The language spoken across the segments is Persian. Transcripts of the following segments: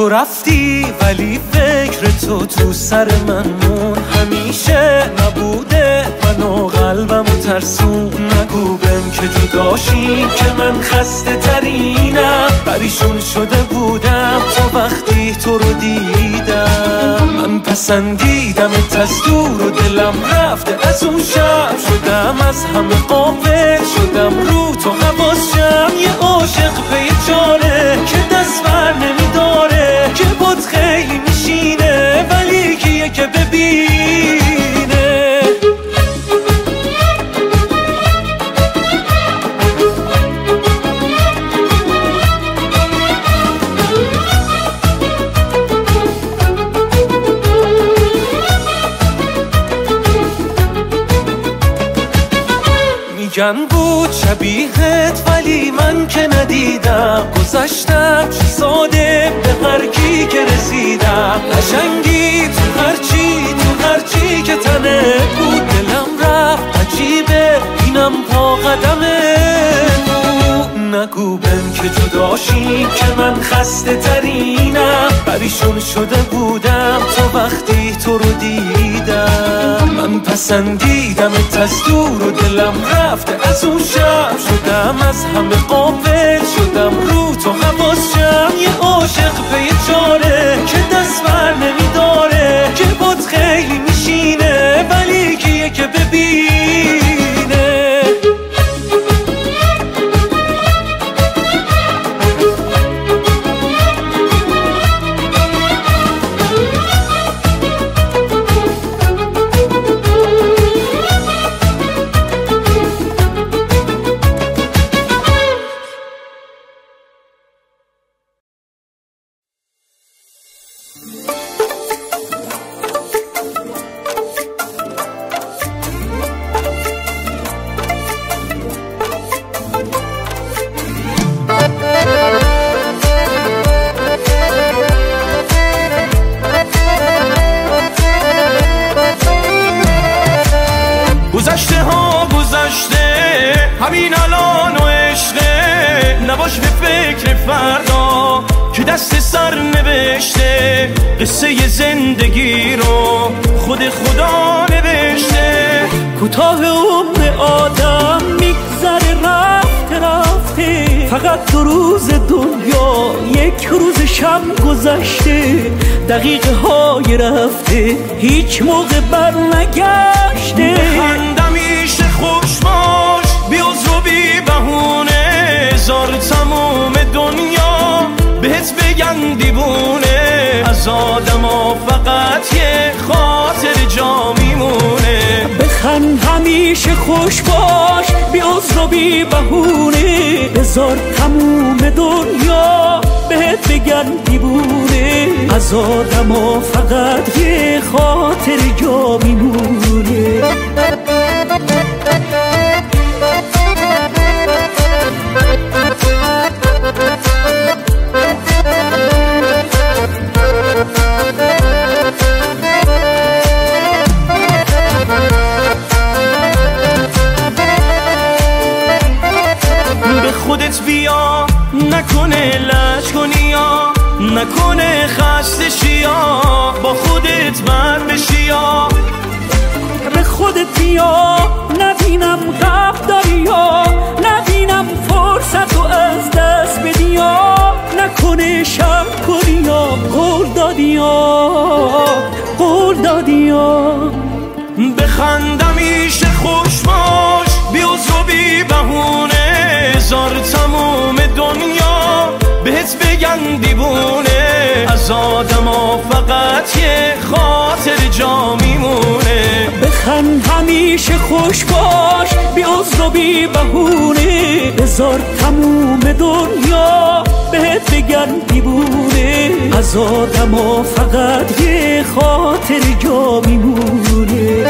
تو رفتی ولی فکر تو سر من مون، همیشه نبوده منو قلبمو ترسون. نگو بهم که جداشی که من خسته ترینم، پریشون شده بودم تا وقتی تو رو دیدم. من پسندیدمت از دور و دلم رفته از اون شب، شدم از همه غافل، شدم رو تو حواسم. یه عاشق پی چاره که دست بر نمیداره، که بود خیلی میشینه ولی کیه که ببینه. میگن بود شبیهت ولی من که ندیدم، گذشتم چه ساده به هر کی که رسیدم. قشنگی تو هرچی که تنه بود، دلم رفت عجیبه اینم پا قدمه بود. نگو بهم که جداشی که من خسته ترینم، پریشون شده بودم تا وقتی تو رو دیدم. من پسندیدمت از دور و دلم رفته از اون شب، شدم از همه غافل، شدم رو تو حواسم. یه عاشق پی چاره که دست بر نمیداره، که بود خیلی میشینه ولی کیه که ببینه. گذشته ها گذشته، همین الان و عشقه. نباش به فکر فردا که دست سر نوشته، قصه زندگی رو خود خدا نوشته. کوتاه عمر آدم میگذره رفته، فقط 2 روز دنیا 1 روز شب گذشته. دقیقه های رفته هیچ موقع بر نگشته. همیشه خوش باش، بی عذر و بی بهونه، زار تموم دنیا بهت بگن دیوونه. از آدما فقط یه خاطر جا میمونه. بخند همیشه خوش باش، بی عذر و بی بهونه، بذار تموم دنیا بهت بگن دیوونه. از آدما فقط یه خاطر جا میمونه. به خودت بیا، نکنه لج کنی یا نکنه خسته شیا، با خودت بر بشی یا. به خودت بیا، نبینم غب داری یا نبینم فرصت رو از دست بدی یا. نکنه شب کنی یا قول دادی یا. بخند همیشه خوش باش، بی عذر و بی بهونه، زار تموم دنیا بهت بگن دیوونه. از آدما فقط یه خاطر جا میمونه. بخند همیشه خوش باش، بی عذر و بی بهونه، بذار تموم دنیا بهت بگن دیوونه. از آدما فقط یه خاطر جا میمونه.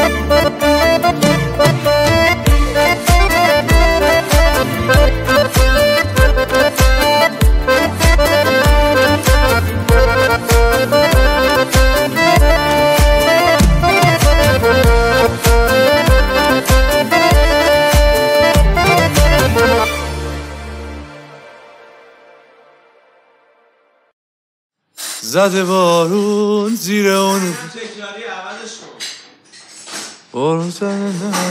زده بارون زیر اون بارون زده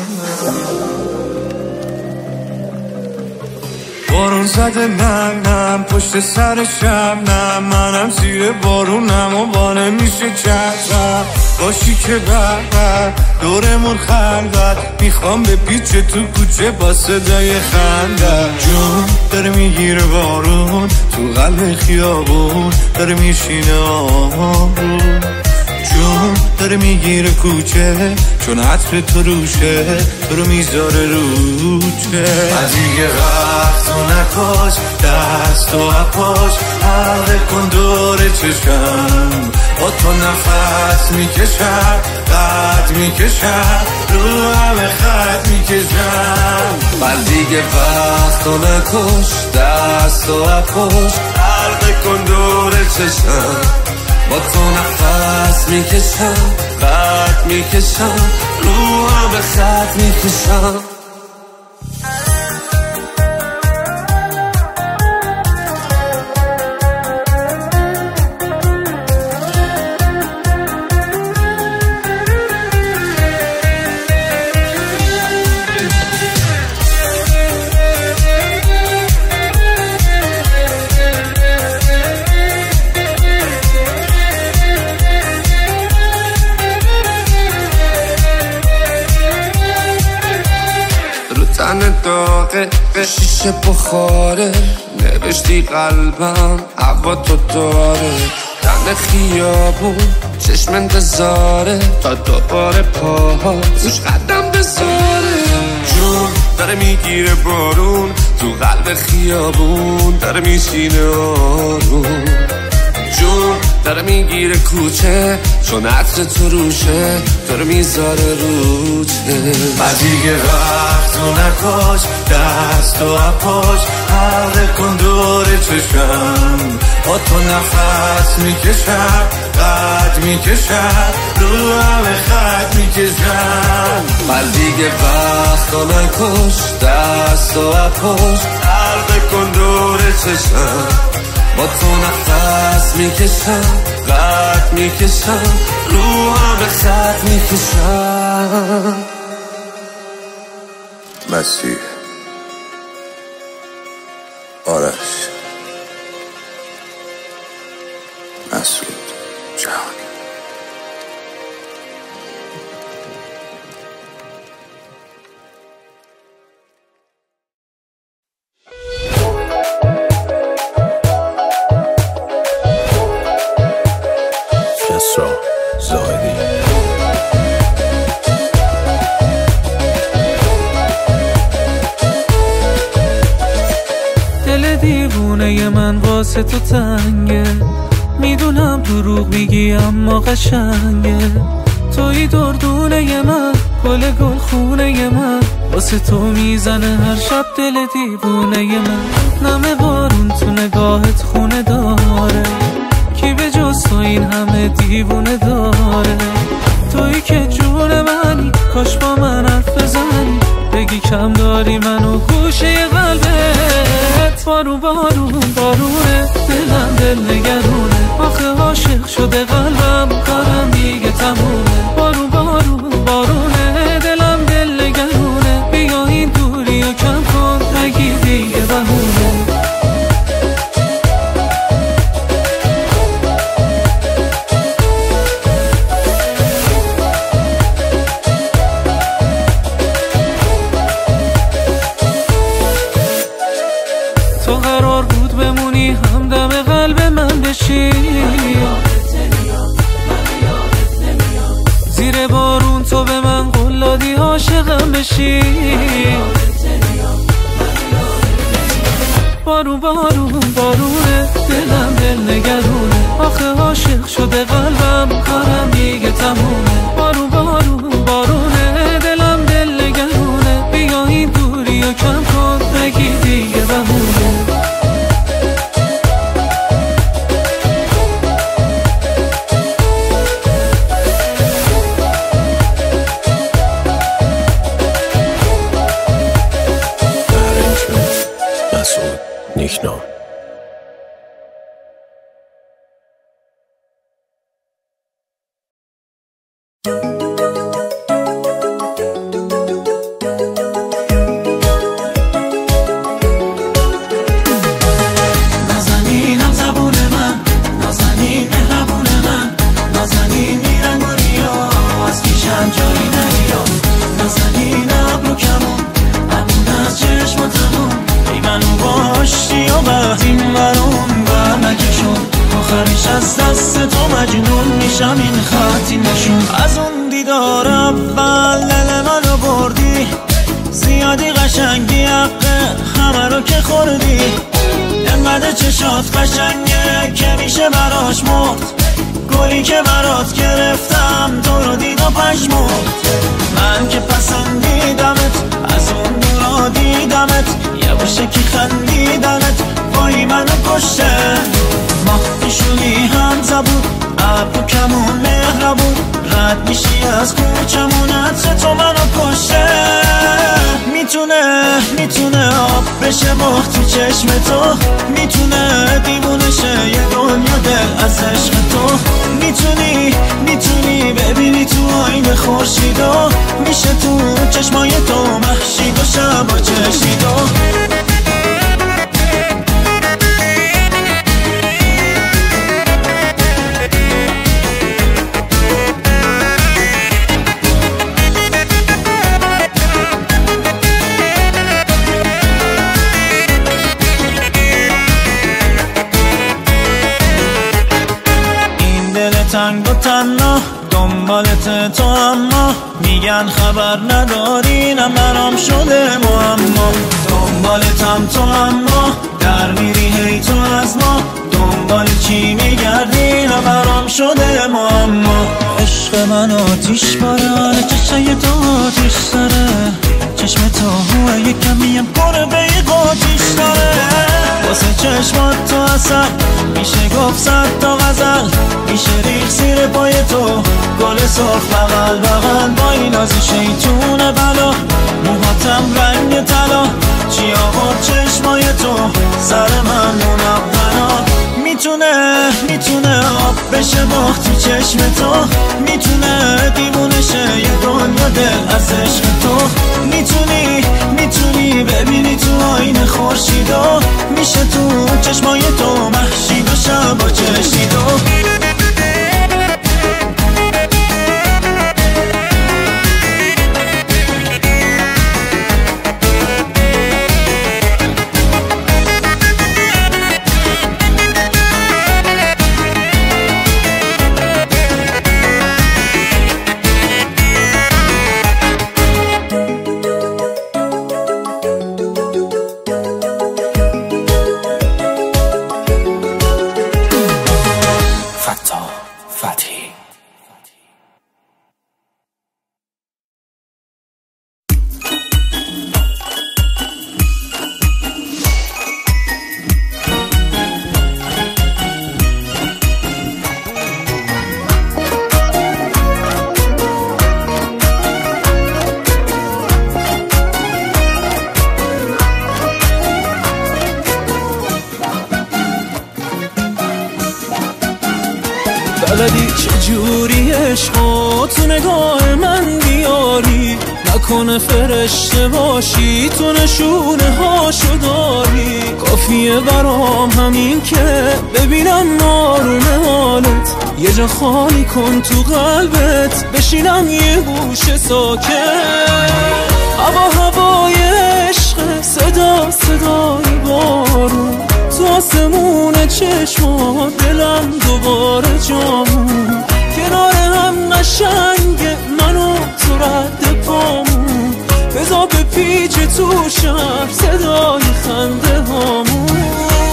بارون زده نم پشت سرشم نم منم زیر بارونم و بانه میشه کردم باشی که بر دورمون خندد میخوام به پیچ تو کوچه با صدای خندد جون داره میگیره بارون تو قلب خیابون داره میشینه آروم جون داره میگیره کوچه چون عطر تو روشه تو رو میذاره روچه از دیگه وقت و نکاش دست و اپاش حلقه کن دور چشم با تو نفس میکشم قد میکشم رو همه خط میکشم بل دیگه وقت و نکاش دست و اپاش حلقه کن دور چشم با تو نفس میکشم قد میکشم رو همه خط میکشم داغه شیشه بخاره نوشتی قلبم هوا تو داره دم خیابون چشم انتظاره تا دوباره پاها روش قدم بذاره جون داره میگیره بارون تو قلب خیابون داره میشینه آروم جون داره میگیره کوچه چون عطر تو روشه داره میذاره روچه بعد دیگه وقت و نکاش دست و اپاش حلقه کن دور چشم با تو نفس میکشم قد میکشم رو همه خط میکشم بعد دیگه وقت و نکاش دست و اپاش حلقه کن دور چشم با تو نفس میکشم قد میکشم رو همه خط میکشم مسیح آرش مسعود جهانی زاهدی دل دیوونه من واسه تو تنگه میدونم دروغ میگی اما قشنگه توی دردونه من گل خونه من واسه تو میزنه هر شب دل دیوونه من نم بارون تو نگاهت خونه داره کی به جز تو این همه دیوونه داره تویی که جون منی کاش با من حرف بزنی بگی کم داری منو گوشه قلبت بارون بارون بارونه دلم دل نگرونه آخه عاشق شده قلبم کارم دیگه تمومه بارون بارون بارونه دلم دل نگرونه بیا این دوری و کم کن نگی دیگه بهونه تو قرار بود بمونی همدم قلب من بشی زیر بارون تو به من قول دادی عاشقم بشی بارون بارون بارونه دلم دل نگرونه آخه عاشق شده قلبم کارم دیگه تمومه بارون بارون بارونه دلم دل نگرونه بیا این دوری و کم کن نگی دیگه بهونه مسعود نیکنام نازنینم زبون من، نازنین مهربون من، نازنین میرنگ و ریا از پیشم جایی نریا، نازنین ابرو کمون امون از چشم و تمون، ای منو باشتی و وقتیم برون بر نکشون، آخرش از دست تو مجنون میشم این خطی نشون. از اون دیدار اول دل منو بردی، زیادی قشنگی حقه همه رو که خوردی، انقدر چشات قشنگه که میشه براش مرد، گلی که برات گرفتم تو رو دید و پشمرد. من که پسندیدمت از اون دورا دیدمت، یواشکی خندیدمت وای منو کشته. ما پیشونی هم زبون ابرو کمون مهربون، رد میشی از کوچمونت تو منو کشته. میتونه آب بشه مخ تو چشم تو، میتونه دیوونه شه یه دنیا دل از عشق تو، میتونی ببینی تو آینه خورشیدو، میشه تو چشمای تو محشید و شب و چشیدو. تنگ و تنها دنبالت تو، اما میگن خبر نداری نه برام شده معما، دنبالتم تو اما در میری هی تو از ما، دنبال چی میگردی نه برام شده معما. عشق من آتیش باره چشای تو آتیش داره، چشم تو هوه یک کمیم پر به یک آتیش داره، واسه چشمات تو اصل میشه گفت صد تا غزل، میشه ریخ زیر پای تو گل سرخ بغل بغل، با این نازی شیطون بلا موهاتم رنگ طلا، چی آورد چشمای تو سر من منونا. میتونه آب بشه مخ تو چشم تو، میتونه دیوونه شه یه دنیا دل از عشق تو، میتونی ببینی تو آینه خورشیدو، میشه تو چشمای تو محشید و شب و چشیدو. بلدی چجوری عشقو تو نگاه من بیاری، نکنه فرشته باشی تو نشونه هاشو داری، کافیه برام همین که ببینم آروم حالت، یه جا خالی کن تو قلبت بشینم یه گوشه ساکت، هوای عشق صدای بارون تو آسمون چشما، دلم دوباره جامون، کنار هم قشنگ منو تو رد پامون، بذار به پیچ تو شهر صدای خنده هامون.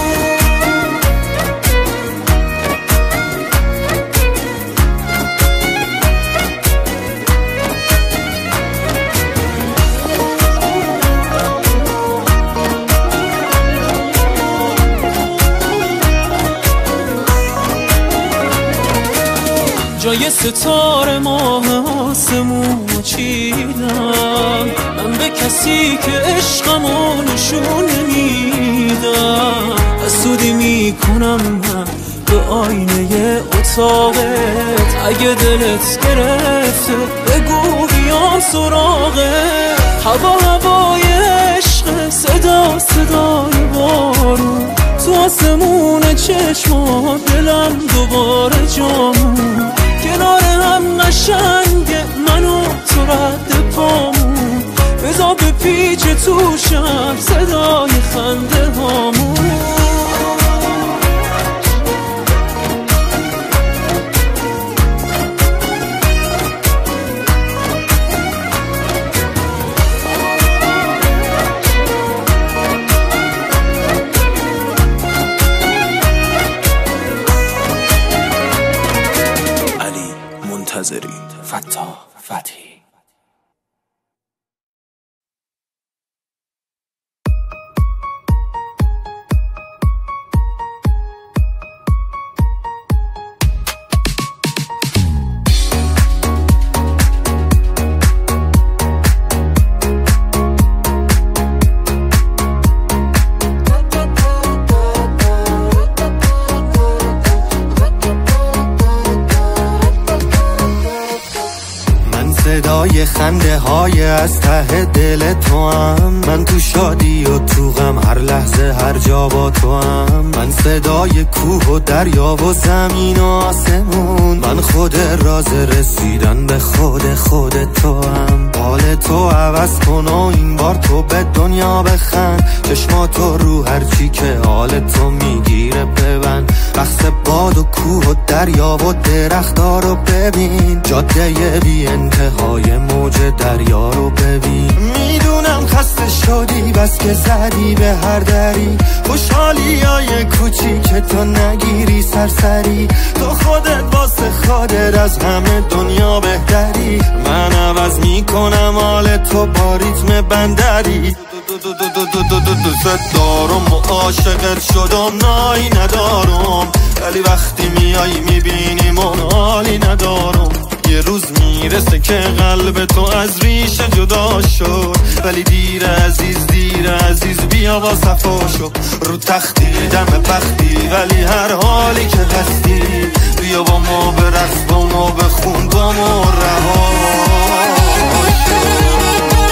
جای ستاره ماه آسمون چیدم، من به کسی که عشقمو نشون نمیدم، حسودی میکنم من به آینه اتاقت، اگه دلت گرفته بگو بیام سراغت. هوای عشق، صدا صدای بارون تو آسمون چشما، دلم دوباره جامون. کنار هم قشنگه منو تو رد پامون، بذار به پیچ توشم صدای خنده هامون. فتاح فتحی. صدای خنده های از ته دل تو هم، من تو شادی و تو غم هر لحظه هر جا با تو هم. من صدای کوه و دریا و زمین و آسمون، من خود راز رسیدن به خود تو هم. حال تو عوض کن و این بار تو به دنیا بخند، چشماتو رو هرچی که حال تو میگیره ببند. بخش باد و کوه و دریا و درخت‌ها رو ببین، جاده بی انتهای موج دریا رو ببین. میدونم خسته شدی بس که زدی به هر دری، خوشحالی های کوچیک تو نگیری سرسری. تو خودت واسه خودت از همه دنیا بهتری، من عوض میکنم حال تو با ریتم بندری. دوست دارم و عاشقت شدم، نایی ندارم، ولی وقتی میایی میبینی من حالی ندارم. یه روز میرسه که قلب تو از ریشه جدا شد، ولی دیر عزیز بیا با صفا شو. رو تختی دم بختی، ولی هر حالی که هستی بیا با ما برقص، با ما بخون، با ما رها شو.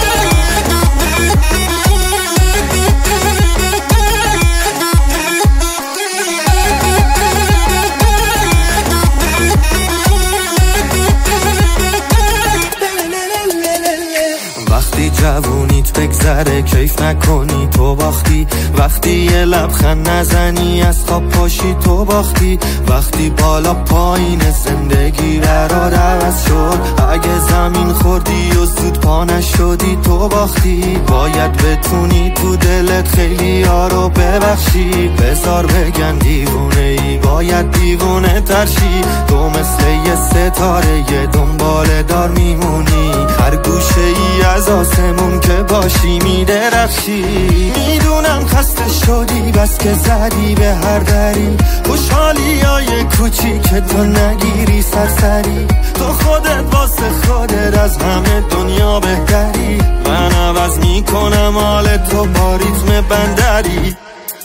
وقتی جوونیت بگذره کیف نکنی تو باختی، وقتی یه لبخند نزنی از خواب پاشی تو باختی. وقتی بالا پایین زندگی برات عوض شد، اگه زمین خوردی و زود پا نشدی تو باختی. باید بتونی تو دلت خیلی ها رو ببخشی، بذار بگن دیوونه ای باید دیوونه ترشی. تو مثل یه ستاره یه دنباله دار میمونی، هر گوشه ای از آسمون که باشی میدرخشی. میدونم خسته شدی بس که زدی به هر دری، خوشحالی های کوچیک تو نگیری سرسری. تو خودت واسه خودت از همه دنیا بهتری، من عوض میکنم حال تو با ریتم بندری.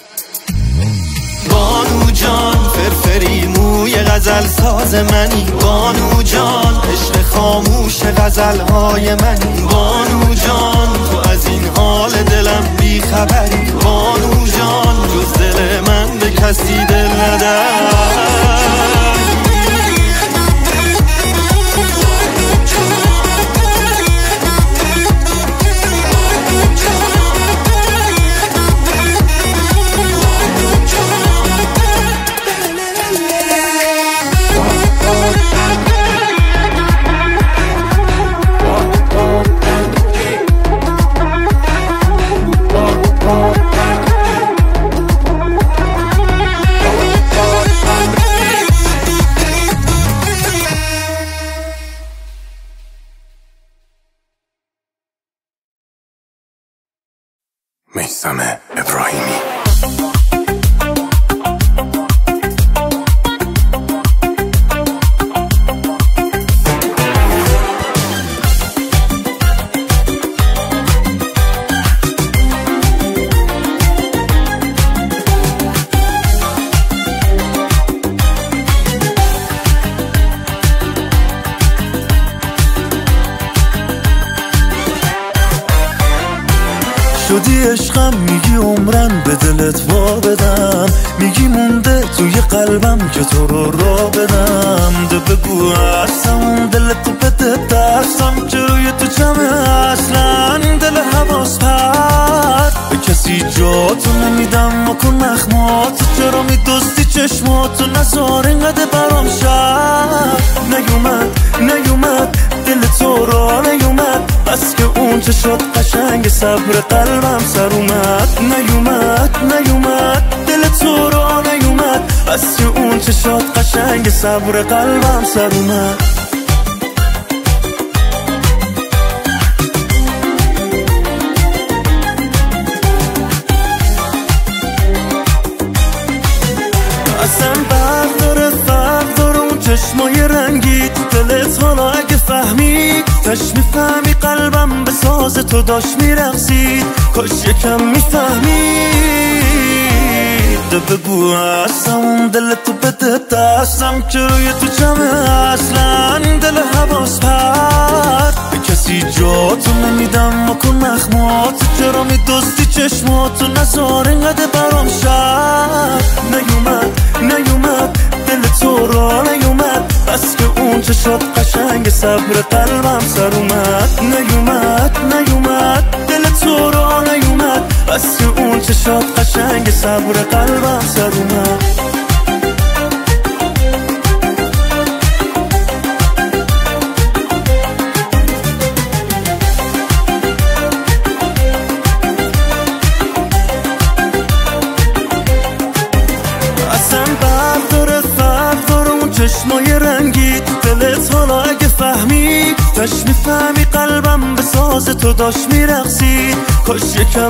بانو جان فرفری موی غزل ساز منی، بانو جان عشق خاموش غزل های منی. بانو جان تو از این حال دلم بی خبری، بانو جان جز دل من به کسی دل نداری. میثم ابراهیمی. شدی عشقم، میگی عمرن به دلت وا بدم، میگی مونده توی قلبم که تو رو را بدم. ده بگو هستم دلتو بده دستم که روی تو جمعه اصلا دل حواس پرد به کسی جاتو نمیدم مکن نخماتو چرا میدوستی چشماتو نزار اینقدر برام شد نیومد دل تو را نیومد بس که اون چه شد قشنگ صبر قلبم سر اومد. نیومد دل تو را نیومد بس که اون چه شد قشنگ صبر قلبم سر اومد. اصلا فرق داره اون چشمای رنگی تو دلت حالا اگه فهمید تش میفهمی قلبم به ساز تو داشت میرقصید کاش یکم میفهمید. بگو هستم دلتو بده دستم که روی تو جمعه اصلا دل حواس پرد به کسی جاتو نمیدم مکن نخماتو چرا میدوستی چشماتو نزار اینقدر برام شد. نیومد دل تو را نیومد بس که اون چه شد قشنگ صبر قلبم سر اومد. نیومد دل تو را نیومد بس که اون چه شد قشنگ صبر قلبم سر اومد. چشمای رنگی تو دلت حالا اگه فهمید تش میفهمی قلبم به ساز تو داشت میرقصید کاش یکم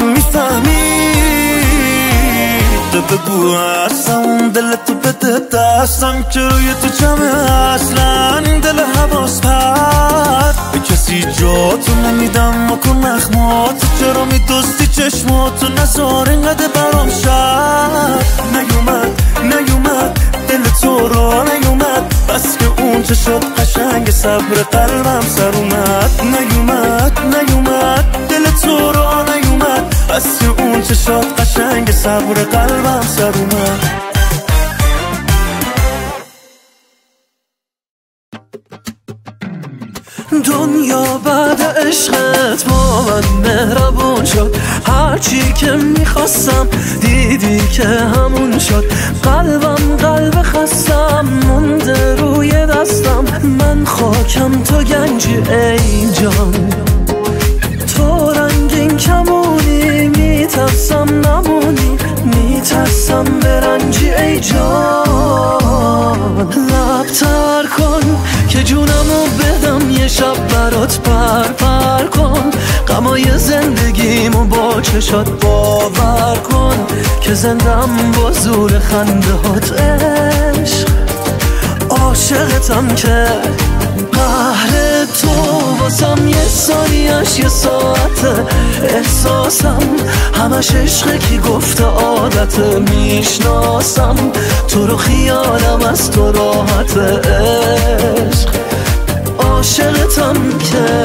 میفهمید. بگو هستم دلتو بده دستم که روی تو جمعه اصلا دل حواس پرد به کسی جاتو نمیدم مکن نخماتو چرا میدوستی چشماتو نزار اینقدر برام شد. نیومد دل تو را نیومد بس که اون چه شد قشنگ صبر قلبم سر اومد. نیومد دل تو را نیومد بس که اون چه شد قشنگ صبر قلبم سر اومد. دنیا بعد عشقت با من مهربون شد هرچی که میخواستم دیدی که همون شد. قلب خستم مونده روی دستم من خاکم تو گنجی ای جان تو رنگین کمونی میترسم نمونی میترسم برنجی ای جان. لبتر کن که جونمو بدم یه شب برات پر کن غمای زندگیمو با چشات باور کن که زندم با زور خنده هات عشق عاشقتم که قهر تو واسم یه ثانیه‌اش یه ساعته احساسم همش عشقه کی گفته عادته میشناسم تو رو خیالم از تو راحت عشق عاشقتم که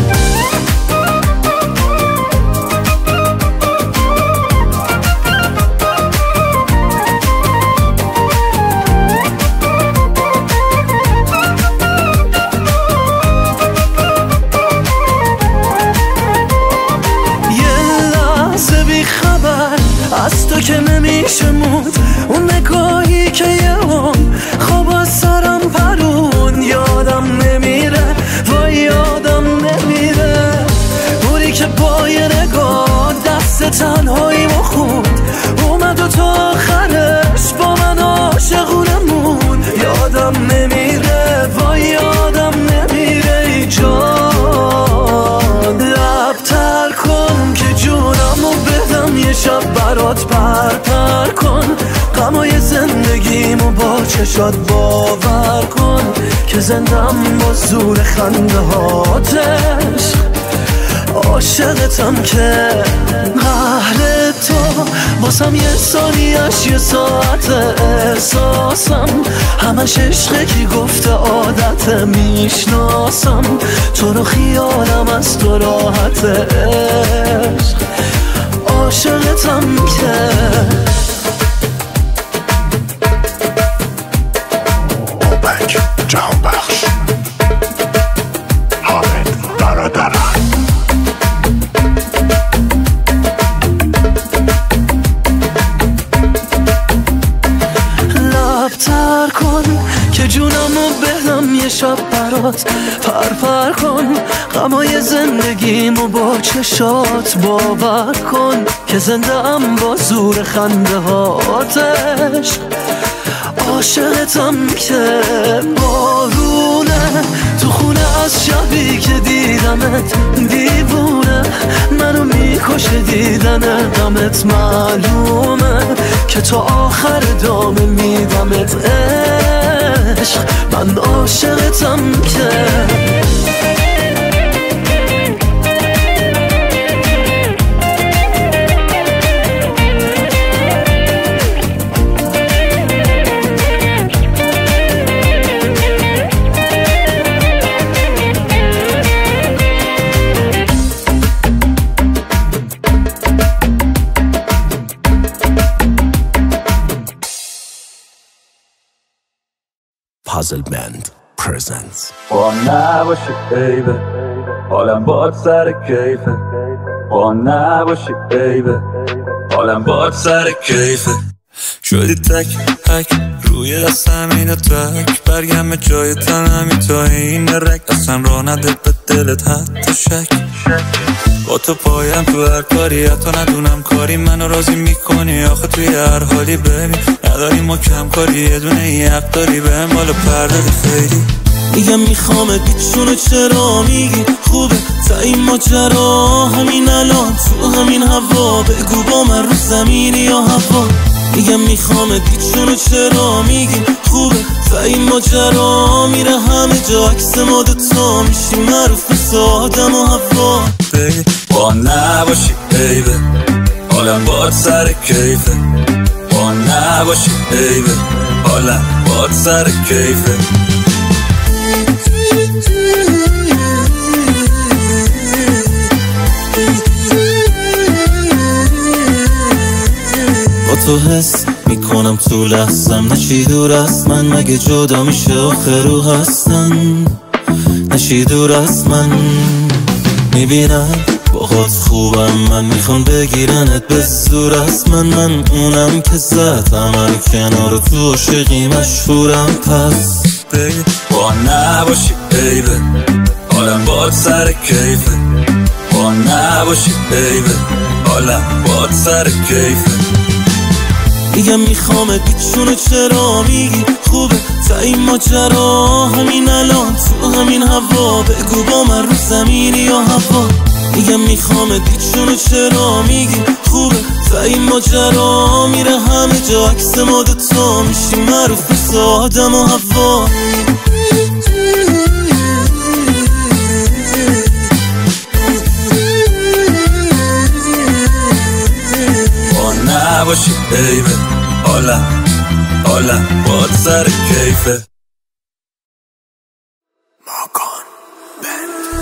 از تو که نمیشه مود اون نگاهی که یه اون خواب از سرم پرون یادم نمیره وای یادم نمیره بوری که با یه نگاه دست تنهاییمو خوند اومد و تا آخرش با من عاشقونه مون یادم نمیره وای یادم نمیره ای جان. لبتر کن که جونمو بدم یه شب برات پر کن غمای زندگیمو با چشات باور کن که زندم با زور خنده هاتش عاشقتم که قهر تو واسم یه ثانیه‌اش یه ساعت احساسم همش عشقه کی گفته عادت میشناسم تو رو خیالم از تو راحت عشق عاشقتم که اوپک جهان بخش حامد برادران لبتر کن که جونمو بدم یه شب برات پرپر کن غمای زندگیمو با چشات باور کن که زنده‌ام با زور خنده هاتش عاشقتم که بارونه تو خونه از شبی که دیدمت دیوونه منو میکشه دیدن غمت معلومه که تا آخر دامه میدمت عشق من عاشقتم که Puzzle Band presents با نباشی بیبه حالم باد سر کیفه با نباشی بیبه حالم باد سر کیفه شدی تک تک روی دستم اینو تک برگم جای تنمی تا این رک اصلا را نده به دلت حتی شک با تو پایم تو هر کاری حتی ندونم کاری منو راضی میکنی آخه توی هر حالی ببین نداری ما کم کاری یه دونه یه حق داری بهم بالا پردادی خیلی میگم میخوامت بیچونو چرا میگی خوبه تا این ماجرا همین الان تو همین هوا بگو با من رو زمینی یا هوا میگم میخوامت بیچونو چرا میگی خوبه تا این ماجرا میره همه جا عکس ما دوتا میشیم معروف مثل آدم و هوا با نباشی بیبه حالم باد سر کیفه با نباشی بیبه حالم باد سر کیفه با تو حس میکنم تو لحظم نشی دور از من مگه جدا میشه آخر رو هستن نشی دور از من میبینم باهات خوبم من میخوام بگیرنت به زور از من اونم که زد همه کنار تو عاشقی مشهورم پس با نباشی بیبه حالم باد سر کیفه با نباشی بیبه حالم باد سر کیفه میگم میخوامت بیچونو چرا میگی خوبه تا این ماجرا همین الان تو همین هوا بگو با من رو زمینی یا هوا میگم میخوامت بیچونو چرا میگی خوبه تا این ماجرا میره همه جا عکس ما دوتا میشیم معروف مثل آدم و هوا با نباشی بیبه حالم باد سر کیفه ماکان بند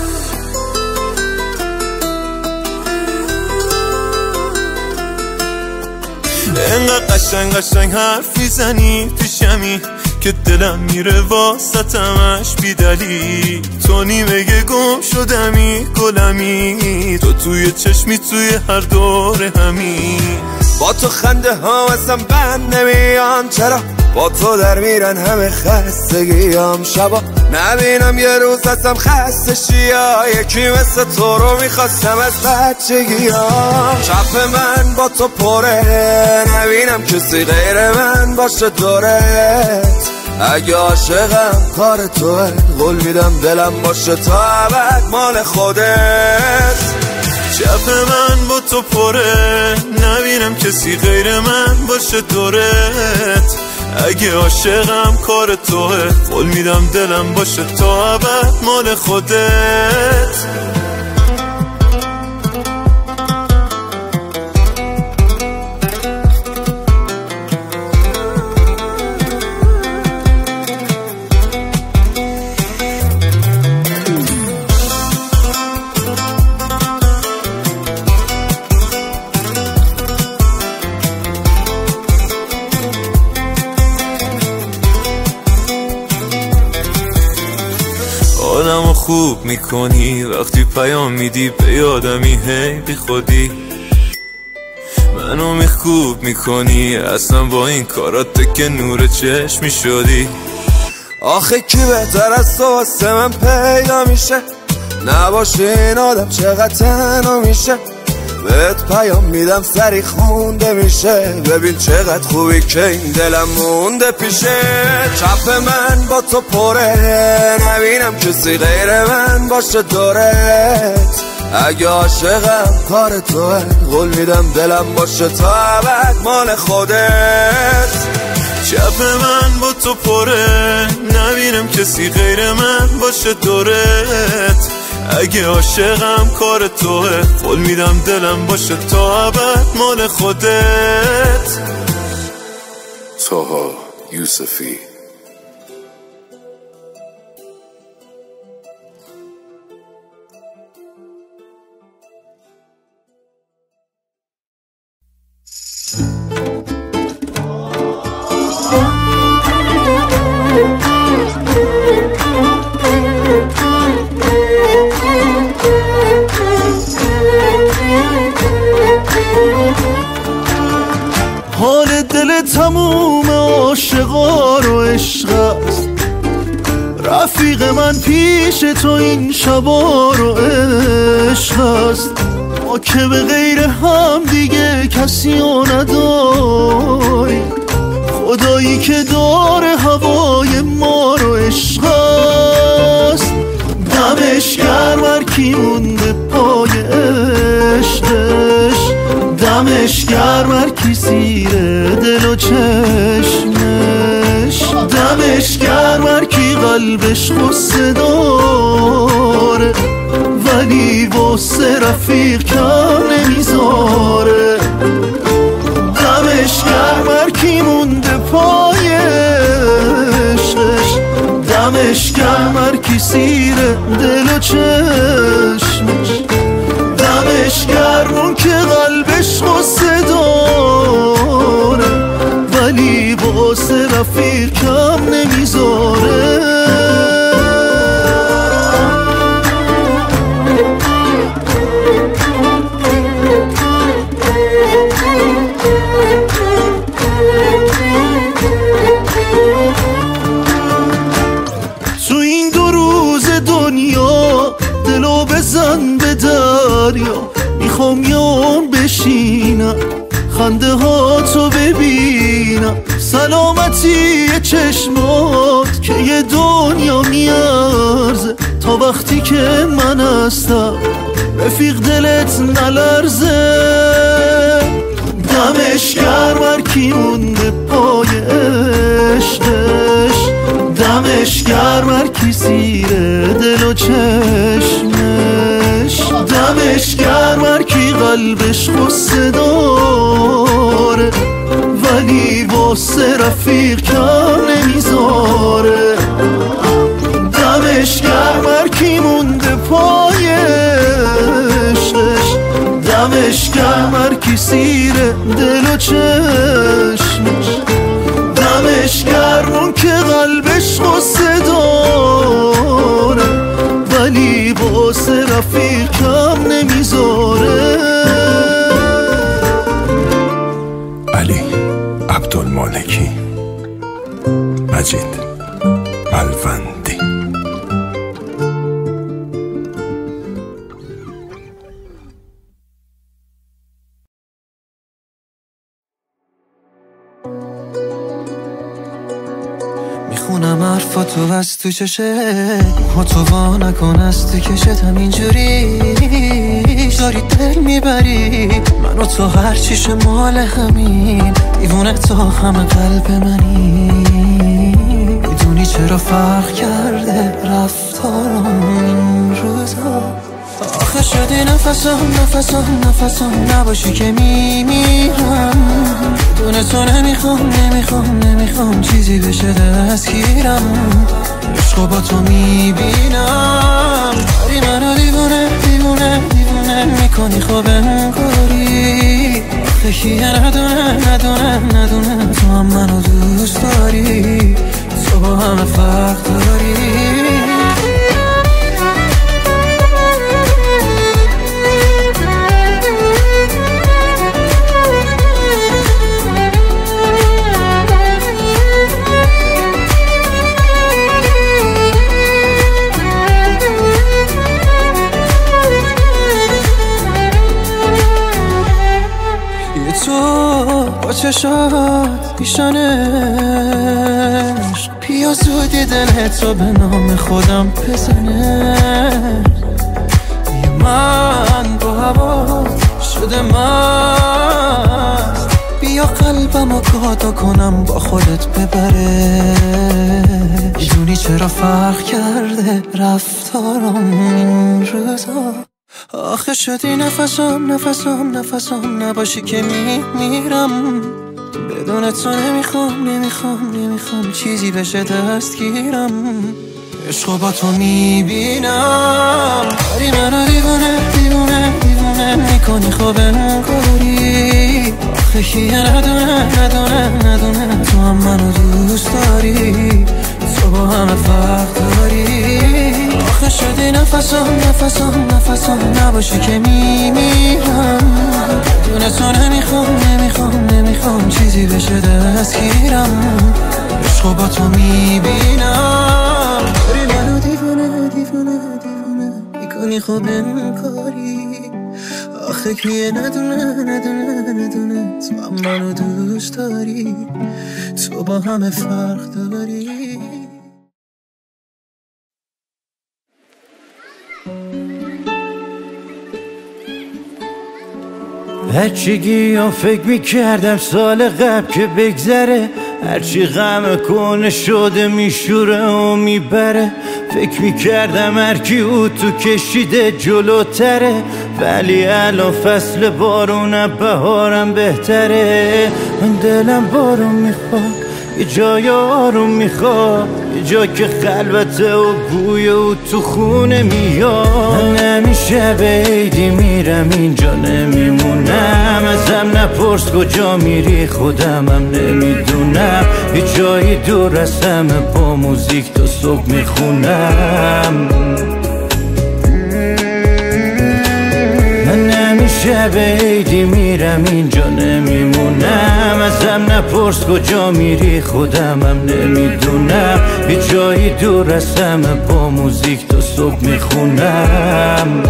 انقدر قشنگ حرف میزنی پیشمی که دلم میره واسطمش بی دلیل تو نیمه گم شدمی گلمی تو توی چشمی توی هر دور همین با تو خنده ها ازم بند نمیان چرا با تو در میرن همه خستگیام شبا نبینم یه روز ازم خسته شیا یکی مثل تو رو میخواستم از بچگیام چپ من با تو پره نبینم کسی غیر من باشه دورت اگه عاشقم کار توه قول میدم دلم باشه تا ابد مال خودت چپ من با تو پره نبینم کسی غیر من باشه دورت اگه عاشقم کار توه قول میدم دلم باشه تا ابد مال خودت خوب میکنی وقتی پیام میدی به یادمی هی بی خودی منو میخوب میکنی اصلا با این کارات که نور چشمی شدی آخه کی بهتر از تو واسه من پیدا میشه نباشه این آدم چقدر تنها میشه بهت پیام میدم سری خونده میشه ببین چقدر خوبی که این دلم مونده پیشه چپ من با تو پره نبینم کسی غیر من باشه دورت اگه عاشقم کار توه قول میدم دلم باشه تا ابد مال خودت چپ من با تو پره نبینم کسی غیر من باشه دورت اگه عاشقم کار توه قول میدم دلم باشه تا ابد مال خودت طه یوسفی حال دل تموم عاشقا رو عشق است رفیق من پیش تو این شبا رو عشق است ما که به غیر هم دیگه کسی رو نداری خدایی که داره هوای ما رو عشق است دمش گرم هر کی مونده پای عشقش دمش گرم هر کی زیر دل و چشمش دمش گرم هر کی قلبش غصه داره ولی واسه رفیق کم نمیذاره دمش گرم هر کی مونده پای عشقش دمش گرم هر کی زیر دل و چشمش دمش گرم اون که قلبش غصه داره ولی واسه رفیق کم نمیذاره تو این 2 روز دنیا دلو بزن به دریا میخوام یون بشینم خنده ها تو ببینم سلامتی چشمات که یه دنیا میارزه تا وقتی که من هستم رفیق دلت نلرزه دمش گرم هر کی مونده پای عشقش دمش گرم هر کی زیر دل و چشمش دمش گرم هر کی قلبش غصه داره ولی واسه رفیق کم نمیذاره دمش گرم هر کی مونده پای عشقش دمش گرم هر کی زیر دل و چشمش دمش گرم اون که قلبش غصه داره ولی واسه رفیق کم نمیذاره علی عبدالمالکی مجید ملوندی میخونم حرفاتو از تو چشه ها تو وا نکن از تو کشت همینجوری داری دل میبری من و تو هر چیش مال همین دیوونه تا همه قلب منی میدونی چرا فرق کرده رفتارم این روزا آخه شدی نفسم نباشی که میمیرم دونه تو نمیخوام چیزی بشه دستگیرم عشقو با تو میبینم داری منو دیوونه میکنی خوب انگاری آخه کیه ندونه تو هم منو دوست داری تو با همه فرق داری تو با چشات پیشانش بیا زودی دلت رو به نام خودم بزنه من با هوا شده مست بیا قلبمو گادا کنم با خودت ببره میدونی چرا فرق کرده رفتارم این روزا آخه شدی نفسم نباشی که میرم بدون تو نمیخوام چیزی بشه دستگیرم عشقو با تو میبینم داری منو دیوونه میکنی خوب انگاری آخه کیه ندونه تو هم منو دوست داری تو با همه فرق داری آخه شدی نفسم نباشی که میمیرم بدون تو نمیخوام چیزی بشه دستگیرم عشقو با تو میبینم داری منو دیوونه میکنی خوب انگاری آخه کیه ندونه تو هم منو دوست داری تو با همه فرق داری بچگی ها فکر میکردم سال قبل که بگذره هرچی غم کنه شده میشوره و میبره فکر میکردم هرکی او تو کشیده جلوتره ولی الان فصل بارونم بهارم بهتره من دلم بارون میخواد یه جای آروم میخواد یه جا که خلوته و بوی او تو خونه میاد من همیشه به عیدی میرم اینجا نمیمونم ازم نپرس کجا میری خودمم نمیدونم یه جایی دور از همه با موزیک تا صبح میخونم من همیشه به عیدی میرم اینجا نمیمونم ازم نپرس کجا میری خودمم نمیدونم یه جایی دور از همه با موزیک تا صبح میخونم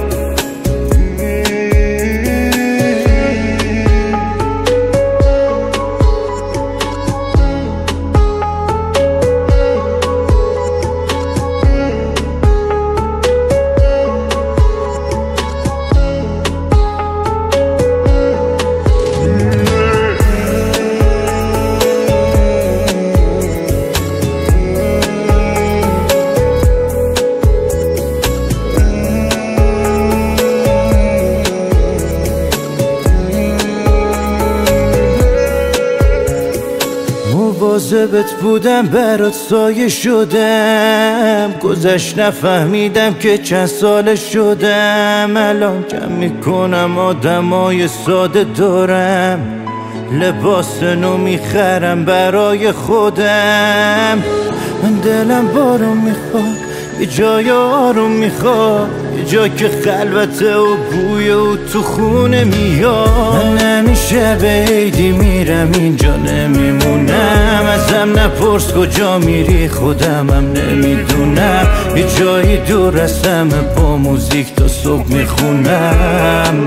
مواظبت بودم برات سایه شدم گذشت نفهمیدم که چند ساله شدم الان کم میکنم آدمای ساده دارم لباس نو میخرم برای خودم من دلم بارون میخواد یه جای آروم میخواد یه جا که خلوته و بوی او تو خونه میاد من همیشه به عیدی میرم اینجا نمیمونم ازم نپرس کجا میری خودمم نمیدونم یه جایی دور از همه با موزیک تا صبح میخونم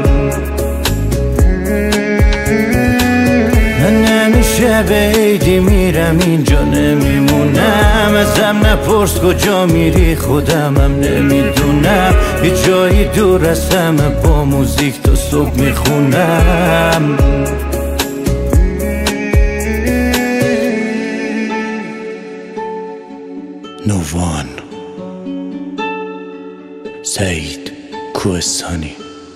من همیشه به عیدی میرم اینجا نمیمونم ازم نپرس کجا میری خودمم نمیدونم یه جایی دور از همه با موزیک تا صبح میخونم نووان سعید کوهستانی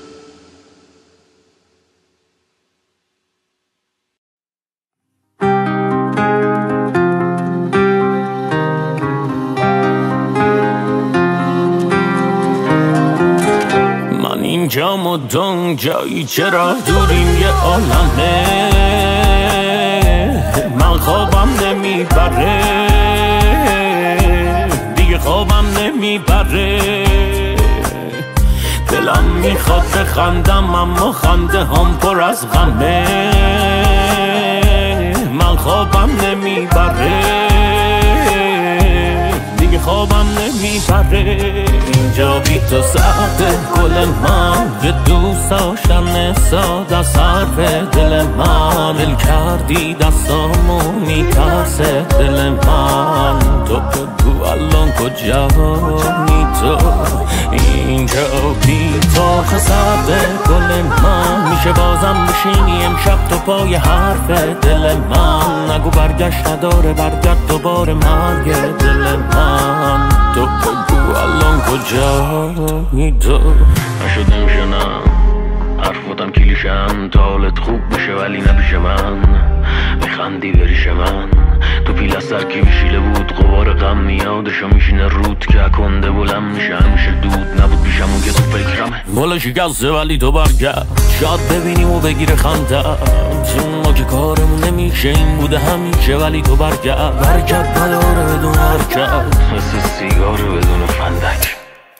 اینجا مدام جایی چرا دوریم یه عالمه من خوابم نمیبره دیگه خوابم نمیبره دلم میخواد بخندم اما خنده هم پر از غمه من خوابم نمیبره دیگه خوابم نمیبره اینجا بی تو سرده گل من، یه دوست داشتن ساده از حرف دل من. دل کردی دستامو میترسه دل من، تو بگو الان کجایی تو؟ اینجا بی تو خسرده گل من، میشه بازم بشینی امشب تو پای حرف دل من. نگو برگشت نداره برگرد دوباره مرگ دل من، تو بگو الان کجایی تو؟ نشد نمیشنم حرفاتم کلیشم، تا حالت خوب بشه ولی نبیشه من. میخندی بریش من تو پیل از سرکی بشیله بود، غبار غم میادشو میشینه رود که کنده بلند میشه. همیشه دود نبود پیشمون که تو فکرمه، بالا شکسته ولی تو برگرد، شاید ببینیم و بگیره خنده. ما که کارمون نمیشه این بوده همیشه، ولی تو برگرد. برکت نداره بدون حرکت، مثل سیگار بدون فندک.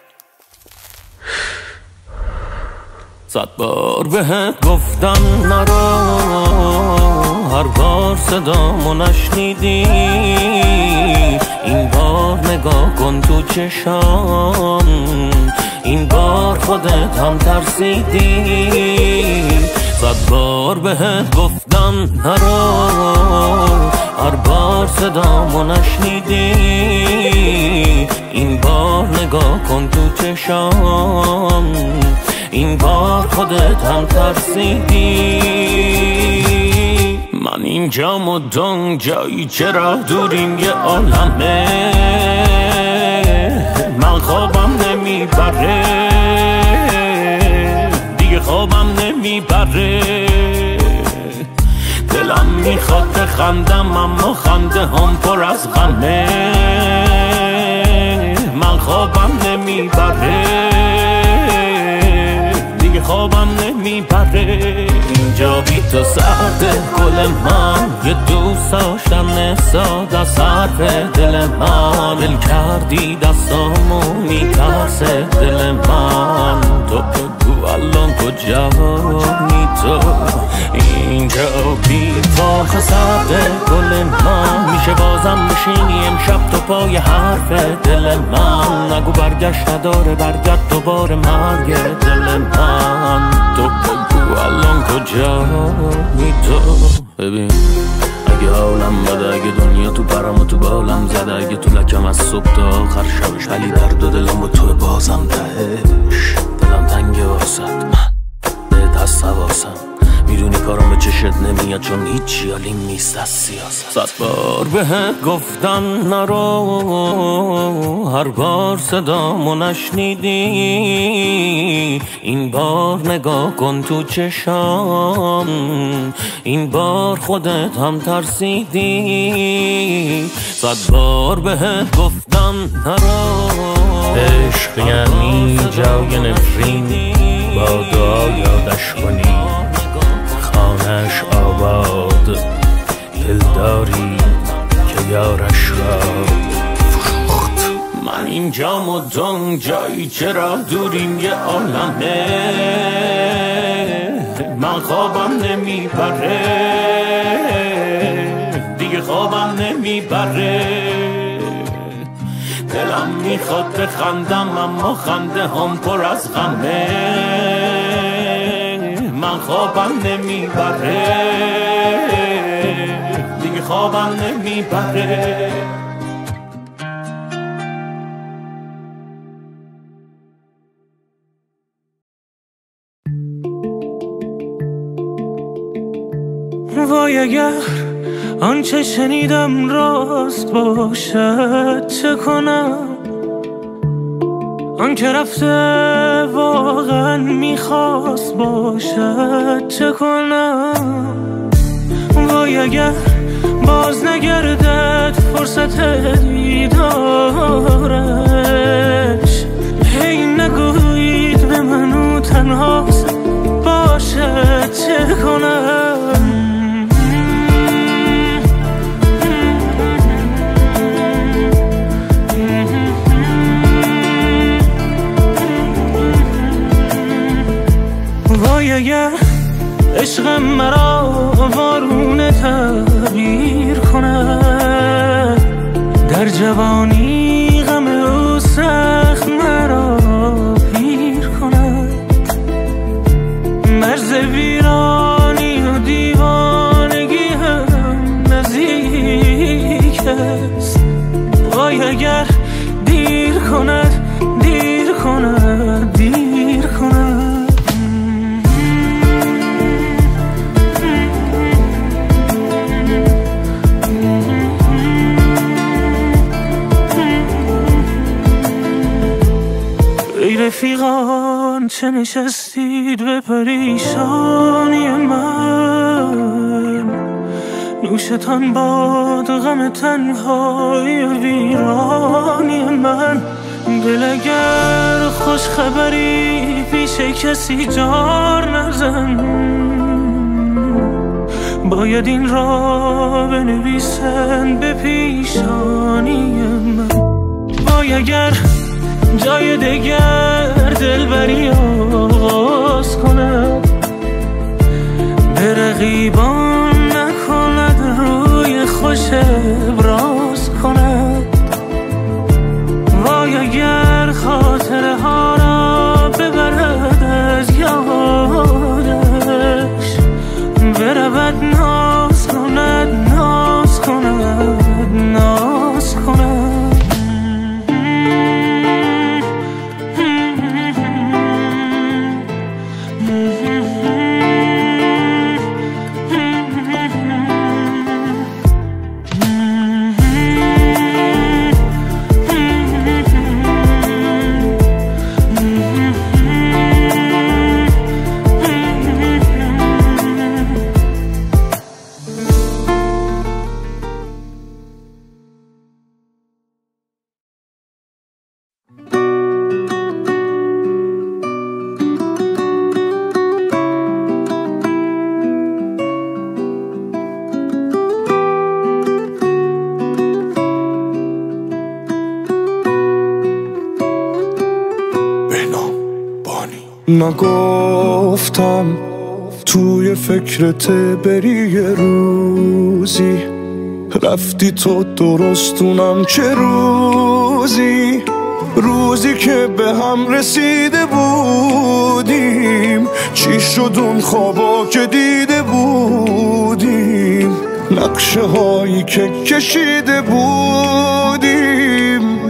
100 بار بهت گفتم نرو، هر بار صدامو نشنیدی. این بار نگاه کن تو چشام، این بار خودت هم ترسیدی. 100 بار بهت گفتم نرو، هر بار صدامو نشنیدی. این بار نگاه کن تو چشام، این بار خودت هم ترسیدی. من اینجا مدام جایی چرا دوریم یه عالمه، من خوابم نمیبره دیگه، خوابم نمیبره. دلم میخواد بخندم اما خنده هم پر از غمه، من خوابم نمیبره دیگه، خوابم نمیبره. اینجا بی تو سرده گل من، یه دوست داشتن ساده از حرف دل من. دل کردی دستامو میترسه دل من، تو بگو الان کجایی تو؟ اینجا بی تو خسرده گل من، میشه بازم بشینی امشب تو پای حرف دل من. نگو برگشت نداره برگرد دوباره مرگ دل من، تو بگو الان کجایی تو؟ ببین اگه حالم بده، اگه دنیا تو پرم و تو بالم زده، اگه تو لکم از صبح تا آخر شبش، ولی درد و دلم با تو بازم تهش. دلم تنگه واسد من بهت هست حواسم، میدونی کارم به چشت نمیاد چون هیچی حالیم نیست از سیاست. 100 بار بهت گفتم نرو، هر بار صدامو نشنیدی. این بار نگاه کن تو چشام، این بار خودت هم ترسیدی. 100 بار بهت گفتم نرو، عشق یعنی جای نفرین، با دعا یادش کنی خانش آباد. دلداری که یارش را فروخت. من اینجا مدام جایی چرا دوریم یه عالمه، من خوابم نمیبره دیگه، خوابم نمیبره. دلم میخواد بخندم اما خنده هم پر از غمه، من خوابم نمیبره دیگه، خوابم نمیبره. وای اگر آنچه شنیدم راست باشد چه کنم، آن که رفته واقعا میخواست باشد چه کنم. وای اگر باز نگردد فرصت دیدارش، هی نگویید به منو تنها باشد چه کنم. وای اگر عشق مرا وارونه تعبیر کند، در جوانی غم او سخت مرا مرز ویرانی و دیوانگی هم نزدیک است. وای اگر دیر کند دیر کند دیر کند. ای رفیقان چه نشستید به پریشانی من، نوشتان باد غم تنهای ویرانی من. دل اگر خوش خبری پیش کسی جار نزن، باید این را بنویسن به پیشانی من. وای اگر جای دگر دلبری آغاز کند، به رقیبان نکند روی خوش ابراز کند. وای اگر خاطره ها را ببرد از یادش، برود ناز کند ناز کند ناز کند. نگفتم توی فکرت بری یه روزی، رفتی تو درستونم چه روزی. روزی که به هم رسیده بودیم، چی شد اون خوابا که دیده بودیم، نقشه هایی که کشیده بودیم.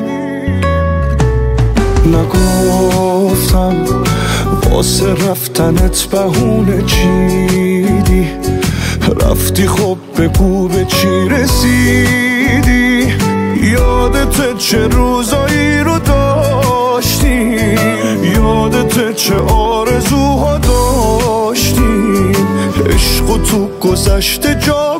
نگفتم واسه رفتنت بهونه چیدی، رفتی خب بگو به چی رسیدی. یادت چه روزایی رو داشتیم، یادت چه آرزوها داشتیم، عشق و تو گذشته جا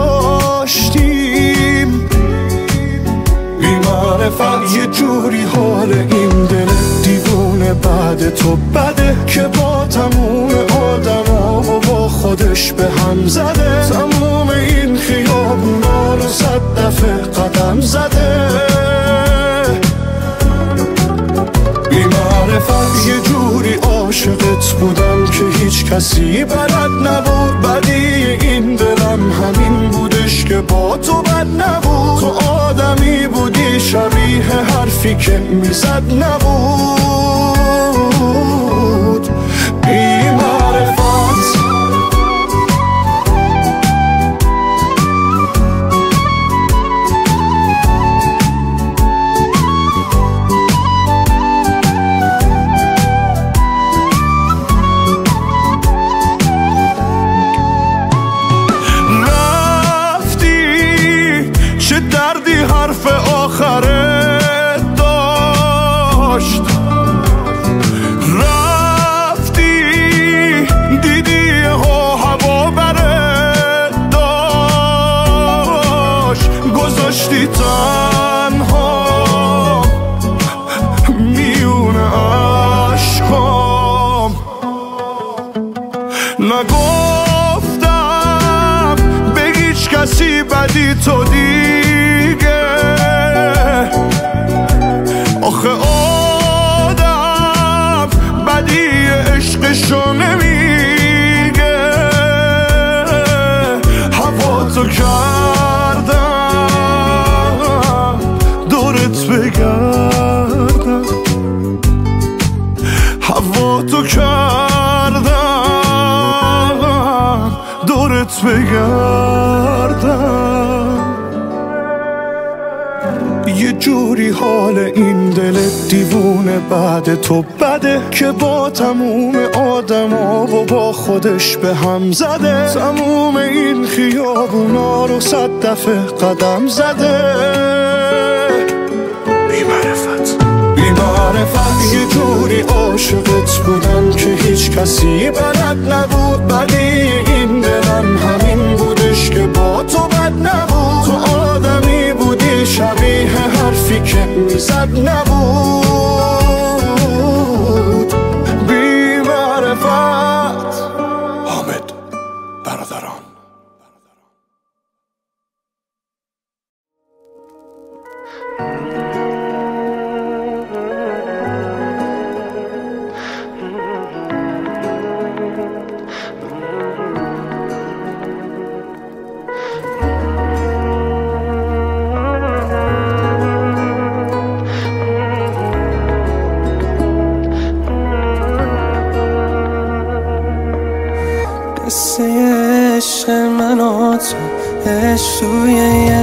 گذاشتیم. بی معرفت یه جوری حال این دل دیوونه بعد تو بده، که با تموم آدما و با خودش به هم زده. تموم این خیابونا رو 100 دفعه قدم زده. بی معرفت یه جوری عاشقت بودم که هیچ کسی بلد نبود. بدی این دلم همین بودش که با تو بد نبود. تو آدمی بودی شبیه حرفی که میزد نبود. بی معرفت آخرت داشت، رفتی دیدی هوا برت داشت، گذاشتی تنها میون عشقام. نگفتم به هیچ کسی بدی تو دیگه، آخه آدم بدی عشقشو نمیگه. هوا تو کردم دورت بگردم، هوا تو کردم دنبالت بگردم. یه جوری حال این دل دیوونه بعد تو بده که با تموم آدما و با خودش به هم زده. تموم این خیابونا رو 100 دفعه قدم زده. بی‌معرفت یه جوری عاشقت بودم که هیچ کسی بلد نبود. ولی این دلم همین بودش که با تو بد نبود. تو آدمی بودی شبیه حرفی که میزد نبود. بی‌معرفت. حامد برادران. قصه عشق من و تو عشق توی یه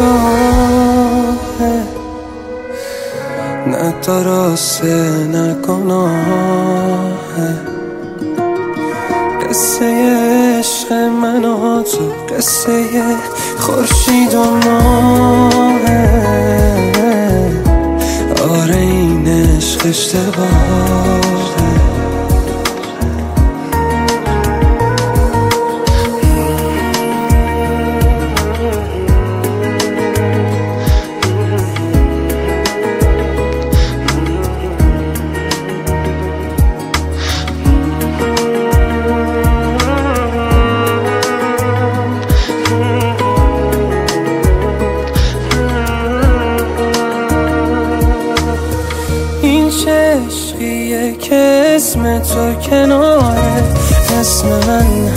نگاهه، نه درسته نه گناهه. قصه عشق من و تو قصه خورشید و ماهه. آره این عشق اشتباهه. عشقیه که اسم تو کناره اسم من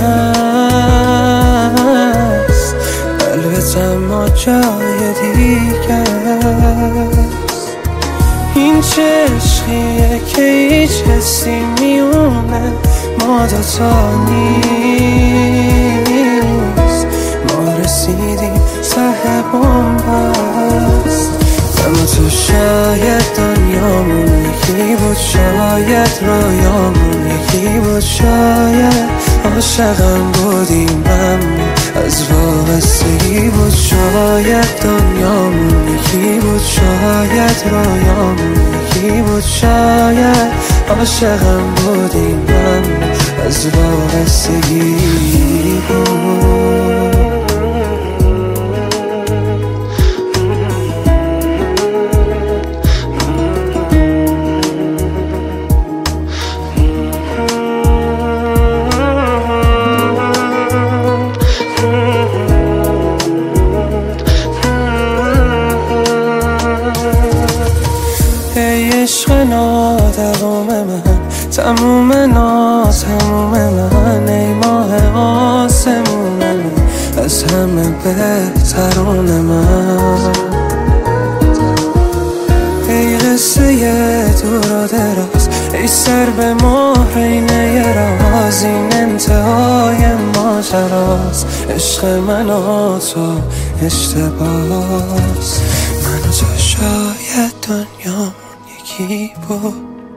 هست. قلبت اما جای دیگه است. این چه عشقیه که هیچ حسی میونه ما دوتا نیست. ما رسیدیم ته بنبست. اما تو شاید دنیامون یکی بود، شاید رویامون یکی بود، شاید عاشقم بودیم اما از وابستگی بود. شاید دنیامون یکی بود، شاید رویامون یکی بود، شاید عاشقم بودیم اما از وابستگی بود. عشق نادوام من تموم ناز هموم من. ای ماه آسمون من از همه بهترون من. ای قصه دور و دراز، ای سر به مهر اینه راز. این انتهای ماجراست. عشق من و تو اشتباس. من و تو شاید دنیامون یکی بود،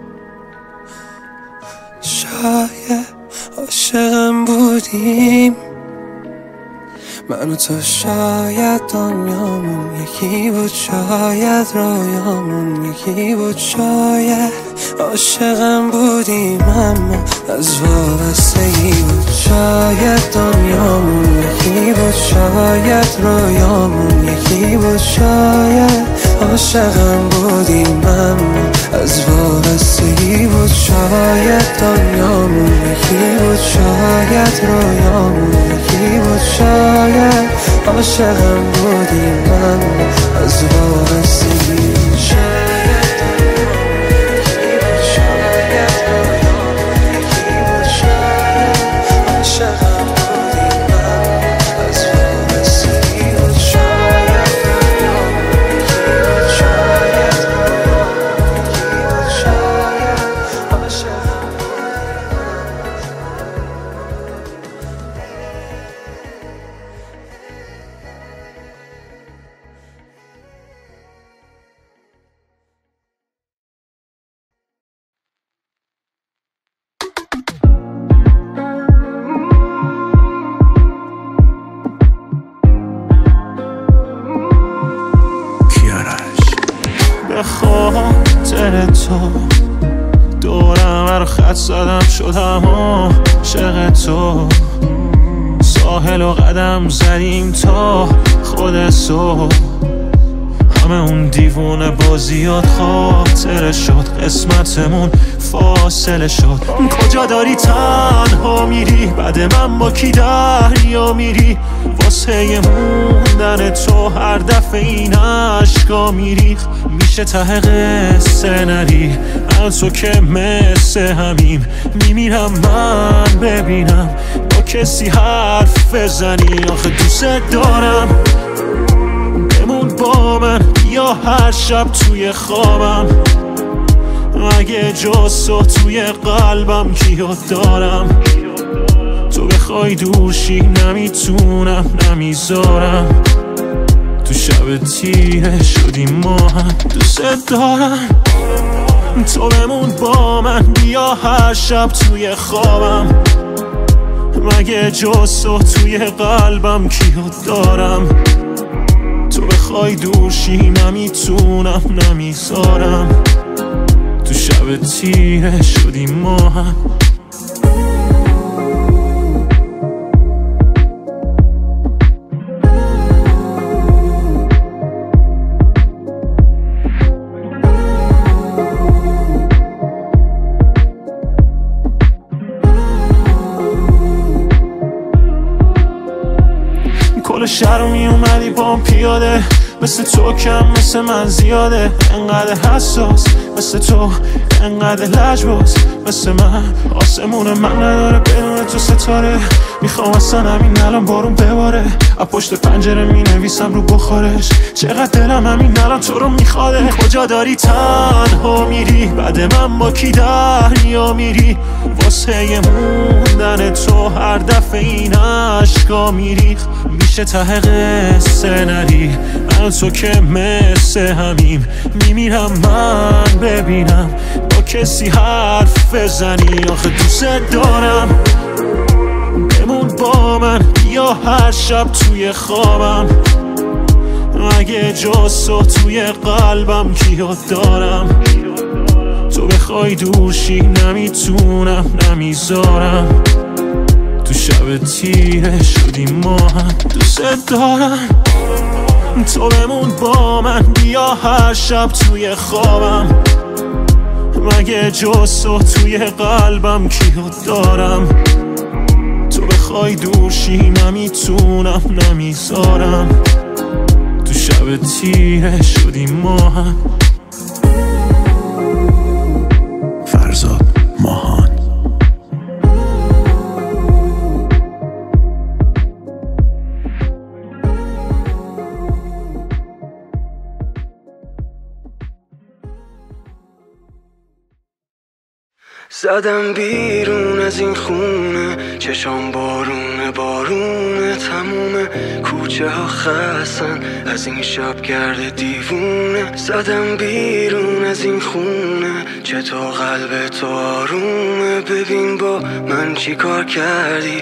شاید عاشقم بودیم. من و تو شاید دنیامون یکی بود، شاید رویامون یکی بود، شاید عاشقم بودیم اما از وابستگی بود. شاید دنیامون یکی بود، شاید رویامون یکی بود، شاید عاشقم بودیم اما از وابستگی بود. شاید دنیامون یکی بود، شاید رویامون یکی بود، شاید عاشقم بودیم اما از وابستگی بود. تو دورم رو خط زدم شدم عاشق تو ساحل و قدم زدیم تا خود صبح همه اون دیوونه بازیات خاطره شد قسمتمون فاصله شد کجا داری تنها میری بعد من با کی دریا میری واسه موندن تو هر دفعه این عشقا میری میشه ته قصه نری از تو که مثل همیم میمیرم من ببینم با کسی حرف بزنی آخه دوست دارم بمون با من یا هر شب توی خوابم اگه جز تو توی قلبم کیو دارم تو بخوای دورشی نمیتونم نمیذارم تو شب تیره شدیم ما هم دوست دارم تو بمون با من بیا هر شب توی خوابم مگه جز تو توی قلبم کیو دارم تو بخوای دورشی نمیتونم نمیذارم تو شب تیره شدیم ما هم کل شهر رو می اومدی با پیاده مثل تو کم مثل من زیاده انقدر حساس مثل تو انقدر لجباز مثل من آسمون من نداره بدون تو ستاره میخوام اصلا همین الان بارون بباره از پشت پنجره می نویسم رو بخارش چقدر دلم همین الان تو رو میخواده کجا داری تنها میری بعد من با کی دریا میری واسه موندن تو هر دفعه این عشقا میری میشه ته قصه نری از تو که مثل همیم میمیرم من ببینم با کسی حرف بزنی آخه دوست دارم بمون با من یا هر شب توی خوابم اگه جز تو توی قلبم کیو دارم تو بخوای دورشی نمیتونم نمیذارم تو شب تیره شدیم ما هم دوست دارم تو بمون با من بیا هر شب توی خوابم مگه جز تو توی قلبم کیو دارم تو بخوای دورشی نمیتونم نمیذارم تو شب تیره شدیم ما هم فرزاد ماهان زدم بیرون از این خونه چشام بارونه بارونه تموم کوچه ها خستن از این شب گرد دیوونه زدم بیرون از این خونه چطور قلب تو آرومه ببین با من چی کار کردی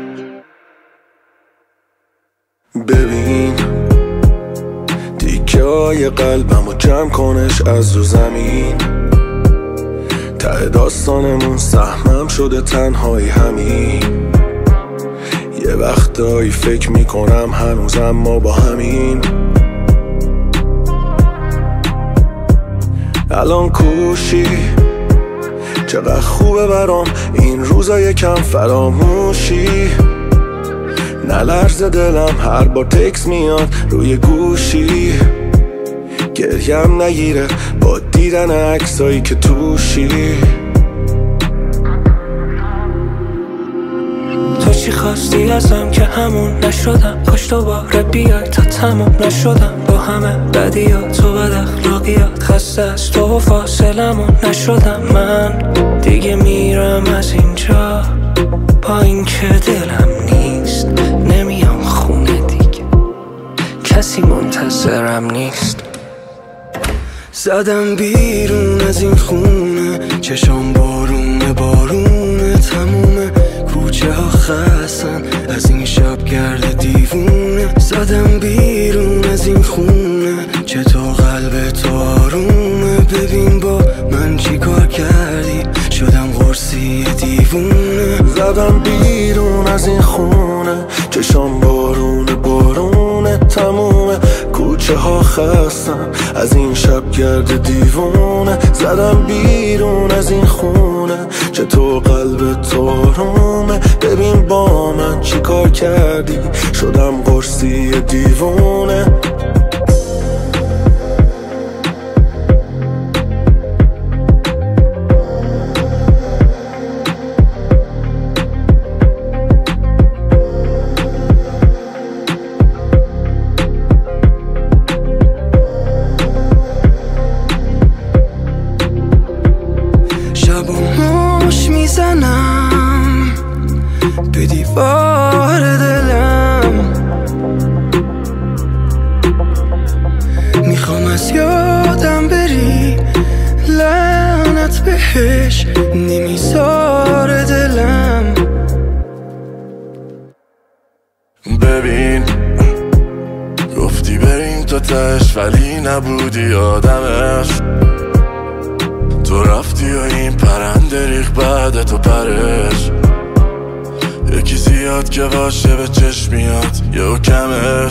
ببین تیکه های قلبمو جمع کنش از رو زمین ته داستانمون سهمم شده تنهایی همین یه وقتایی فکر میکنم هنوزم ما با همین الان کوشی چقدر خوبه برام این روزا یکم فراموشی نلرزه دلم هر بار تکس میاد روی گوشی گریم نگیره با دیدن عکسایی که توشی تو چی خواستی ازم که همون نشدم کاش دوباره بیای تا تموم نشدم با همه بدیات تو بد اخلاقیات خسته از تو و فاصلمون نشدم من دیگه میرم از اینجا با این که دلم نیست نمیام خونه دیگه کسی منتظرم نیست زدم بیرون از این خونه چشام بارونه بارونه تموم کوچه ها خستن از این شب گرد دیوونه. زدم بیرون از این خونه چطور قلب تو آرومه. ببین با من چی کار کردی شدم قرصی دیوونه. زدم بیرون از این خونه چشام بارونه بارونه تمومه. کوچه ها خستم از این شب گرد دیوونه. زدم بیرون از این خونه چطور قلب تو آرومه. ببین با من چی کار کردی شدم قرصی دیوونه. میزنم به دیوار دلم، میخوام از یادم بری لعنت بهش نمیذاره دلم. ببین گفتی بریم تا تهش ولی نبودی آدمش. تو رفتی و این پرنده ریخ بعد تو پرش. یکی زیاد که باشه به چشم میاد یه کمش.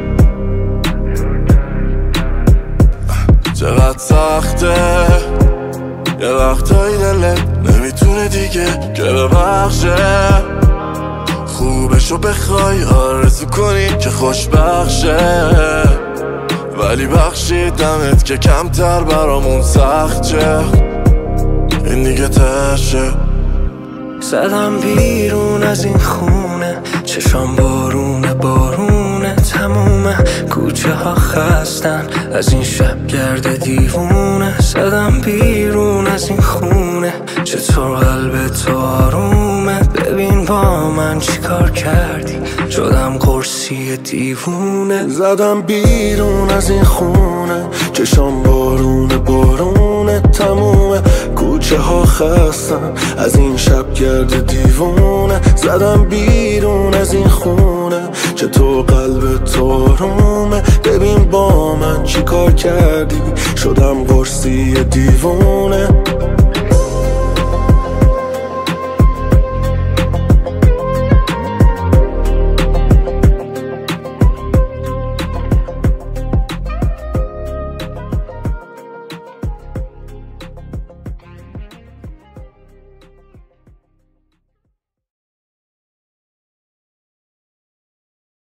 چقدر سخته یه وقتایی دلت نمیتونه دیگه که ببخشه. خوبشو بخوای آرزو کنی که خوشبخشه، ولی بخشیدمت که کمتر برامون سخت شه. این دیگه تشه. زدم بیرون از این خونه چشام بارونه بارونه تمومه. کوچه ها خستن از این شب گرد دیوونه. زدم بیرون از این خونه چطور قلب تو آرومه. ببین با من چی کار کردی شدم قرصی دیوونه. زدم بیرون از این خونه چشام بارونه بارونه تمومه. کوچه ها خستن از این شب گرد دیوونه. زدم بیرون از این خونه چطور قلب تو آرومه. ببین با من چی کار کردی شدم قرصی دیوونه.